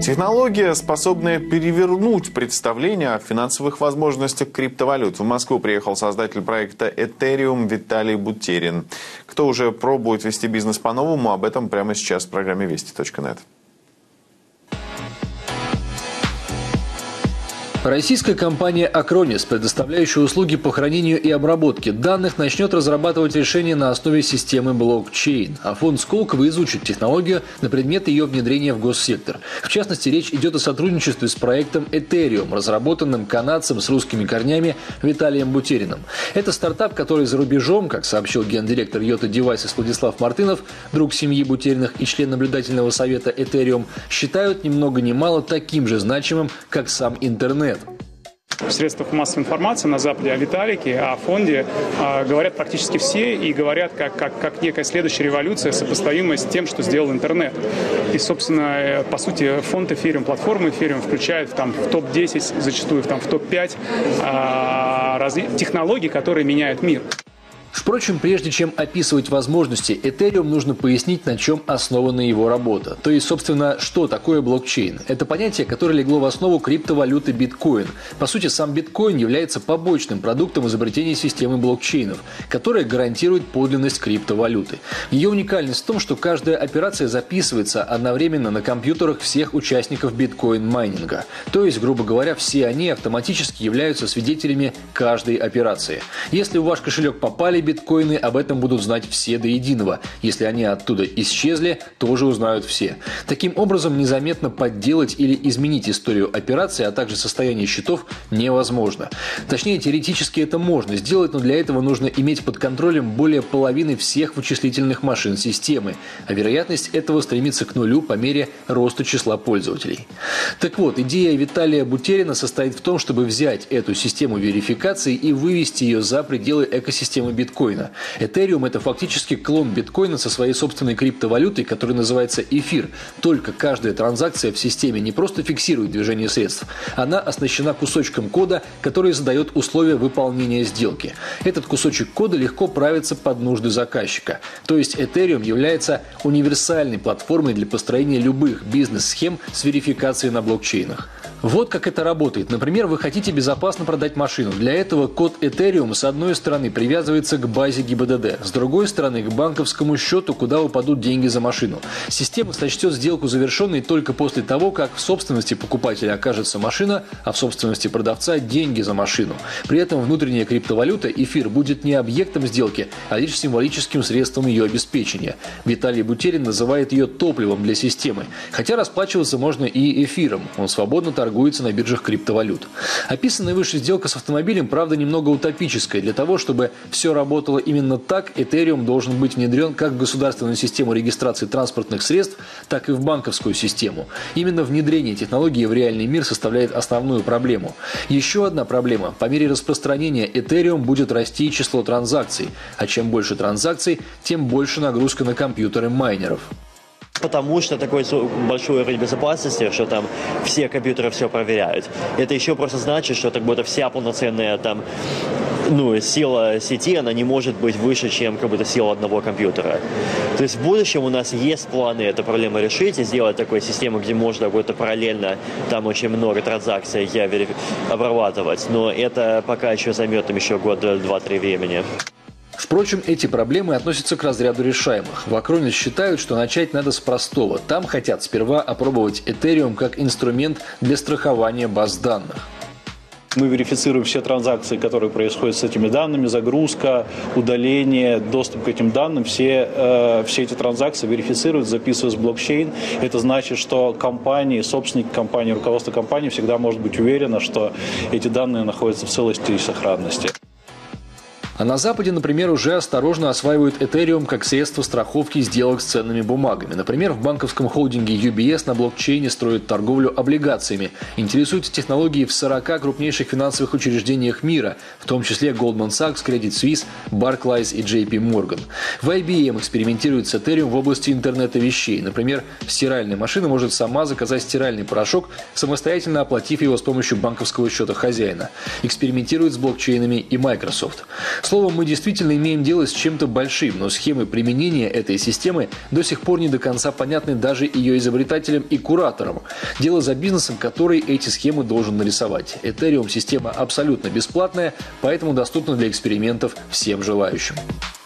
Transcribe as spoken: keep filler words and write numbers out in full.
Технология, способная перевернуть представление о финансовых возможностях криптовалют. В Москву приехал создатель проекта Ethereum Виталий Бутерин. Кто уже пробует вести бизнес по-новому, об этом прямо сейчас в программе вести точка нет. Российская компания Acronis, предоставляющая услуги по хранению и обработке данных, начнет разрабатывать решения на основе системы блокчейн, а фонд Сколково изучит технологию на предмет ее внедрения в госсектор. В частности, речь идет о сотрудничестве с проектом Ethereum, разработанным канадцем с русскими корнями Виталием Бутериным. Это стартап, который за рубежом, как сообщил гендиректор Йота Девайсес Владислав Мартынов, друг семьи Бутериных и член наблюдательного совета Ethereum, считают ни много ни мало таким же значимым, как сам интернет. В средствах массовой информации на Западе о Виталике, о фонде э, говорят практически все и говорят как, как, как некая следующая революция, сопоставимая с тем, что сделал интернет. И, собственно, э, по сути, фонд Ethereum, платформа Ethereum включает там, в топ десять, зачастую там, в топ пять э, разли... технологий, которые меняют мир. Впрочем, прежде чем описывать возможности Ethereum, нужно пояснить, на чем основана его работа. То есть, собственно, что такое блокчейн? Это понятие, которое легло в основу криптовалюты биткоин. По сути, сам биткоин является побочным продуктом изобретения системы блокчейнов, которая гарантирует подлинность криптовалюты. Ее уникальность в том, что каждая операция записывается одновременно на компьютерах всех участников биткоин-майнинга. То есть, грубо говоря, все они автоматически являются свидетелями каждой операции. Если в ваш кошелек попали биткоины, об этом будут знать все до единого. Если они оттуда исчезли, тоже узнают все. Таким образом, незаметно подделать или изменить историю операции, а также состояние счетов невозможно. Точнее, теоретически это можно сделать, но для этого нужно иметь под контролем более половины всех вычислительных машин системы, а вероятность этого стремится к нулю по мере роста числа пользователей. Так вот, идея Виталия Бутерина состоит в том, чтобы взять эту систему верификации и вывести ее за пределы экосистемы биткоина. биткоина. Ethereum – это фактически клон биткоина со своей собственной криптовалютой, которая называется эфир. Только каждая транзакция в системе не просто фиксирует движение средств, она оснащена кусочком кода, который задает условия выполнения сделки. Этот кусочек кода легко правится под нужды заказчика. То есть Ethereum является универсальной платформой для построения любых бизнес-схем с верификацией на блокчейнах. Вот как это работает. Например, вы хотите безопасно продать машину. Для этого код Ethereum с одной стороны привязывается к базе ГИБДД, с другой стороны к банковскому счету, куда упадут деньги за машину. Система сочтет сделку завершенной только после того, как в собственности покупателя окажется машина, а в собственности продавца деньги за машину. При этом внутренняя криптовалюта, эфир, будет не объектом сделки, а лишь символическим средством ее обеспечения. Виталий Бутерин называет ее топливом для системы. Хотя расплачиваться можно и эфиром. Он свободно торгует торгуется на биржах криптовалют. Описанная выше сделка с автомобилем, правда, немного утопическая. Для того, чтобы все работало именно так, Ethereum должен быть внедрен как в государственную систему регистрации транспортных средств, так и в банковскую систему. Именно внедрение технологии в реальный мир составляет основную проблему. Еще одна проблема. По мере распространения Ethereum будет расти число транзакций. А чем больше транзакций, тем больше нагрузка на компьютеры майнеров. Потому что такой большой уровень безопасности, что там все компьютеры все проверяют. Это еще просто значит, что как будто вся полноценная там, ну, сила сети, она не может быть выше, чем как будто сила одного компьютера. То есть в будущем у нас есть планы эту проблему решить и сделать такую систему, где можно будет параллельно там очень много транзакций обрабатывать. Но это пока еще займет там еще год, два-три времени. Впрочем, эти проблемы относятся к разряду решаемых. В Acronis считают, что начать надо с простого. Там хотят сперва опробовать Ethereum как инструмент для страхования баз данных. Мы верифицируем все транзакции, которые происходят с этими данными, загрузка, удаление, доступ к этим данным. Все, э, все эти транзакции верифицируют, записывают в блокчейн. Это значит, что компании, собственники компании, руководство компании всегда может быть уверено, что эти данные находятся в целости и сохранности. А на Западе, например, уже осторожно осваивают Ethereum как средство страховки сделок с ценными бумагами. Например, в банковском холдинге ю би эс на блокчейне строят торговлю облигациями. Интересуются технологией в сорока крупнейших финансовых учреждениях мира, в том числе Goldman Sachs, Credit Suisse, Barclays и джей пи Morgan. В ай би эм экспериментирует с Ethereum в области интернета вещей. Например, стиральная машина может сама заказать стиральный порошок, самостоятельно оплатив его с помощью банковского счета хозяина. Экспериментирует с блокчейнами и Microsoft. Словом, мы действительно имеем дело с чем-то большим, но схемы применения этой системы до сих пор не до конца понятны даже ее изобретателям и кураторам. Дело за бизнесом, который эти схемы должен нарисовать. Ethereum – система абсолютно бесплатная, поэтому доступна для экспериментов всем желающим.